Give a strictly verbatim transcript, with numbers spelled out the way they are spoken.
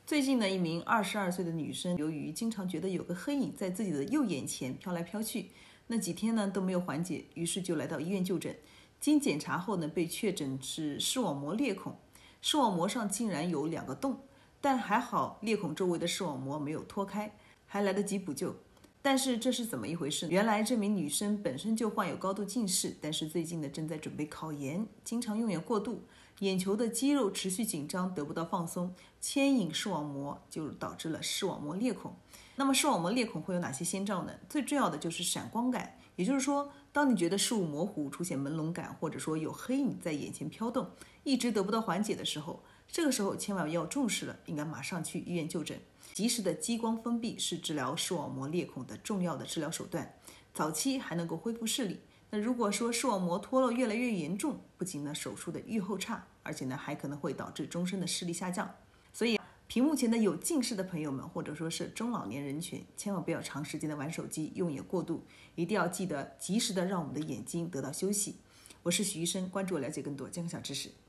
最近呢，一名二十二岁的女生，由于经常觉得有个黑影在自己的右眼前飘来飘去，那几天呢都没有缓解，于是就来到医院就诊。经检查后呢，被确诊是视网膜裂孔，视网膜上竟然有两个洞，但还好裂孔周围的视网膜没有脱开，还来得及补救。但是这是怎么一回事？原来这名女生本身就患有高度近视，但是最近呢正在准备考研，经常用眼过度，眼球的肌肉持续紧张，得不到放松，牵引视网膜，就导致了视网膜裂孔。那么视网膜裂孔会有哪些先兆呢？最重要的就是闪光感，也就是说，当你觉得视物模糊、出现朦胧感，或者说有黑影在眼前飘动，一直得不到缓解的时候，这个时候千万要重视了，应该马上去医院就诊。及时的激光封闭是治疗视网膜裂孔的重要的治疗手段，早期还能够恢复视力。那如果说视网膜脱落越来越严重，不仅呢手术的预后差，而且呢还可能会导致终身的视力下降。所以屏幕前的有近视的朋友们，或者说是中老年人群，千万不要长时间的玩手机，用眼过度，一定要记得及时的让我们的眼睛得到休息。我是许医生，关注我了解更多健康小知识。